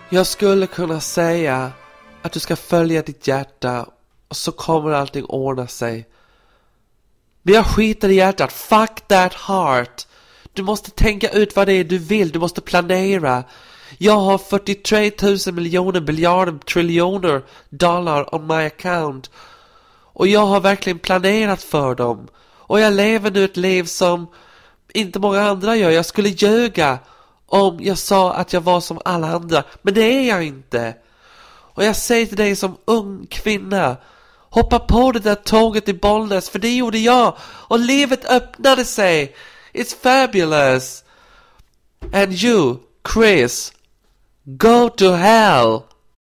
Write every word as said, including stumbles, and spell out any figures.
Jag skulle kunna säga att du ska följa ditt hjärta och så kommer allting ordna sig. Men jag skiter i hjärtat. Fuck that heart. Du måste tänka ut vad det är du vill. Du måste planera. Jag har fyrtiotre tusen miljoner biljarder triljoner dollar on my account. Och jag har verkligen planerat för dem. Och jag lever nu ett liv som inte många andra gör. Jag skulle ljuga om jag sa att jag var som alla andra. Men det är jag inte. Och jag säger till dig som ung kvinna, hoppa på det där tåget i Bollnäs, för det gjorde jag. Och livet öppnade sig. It's fabulous. And you, Chris, go to hell.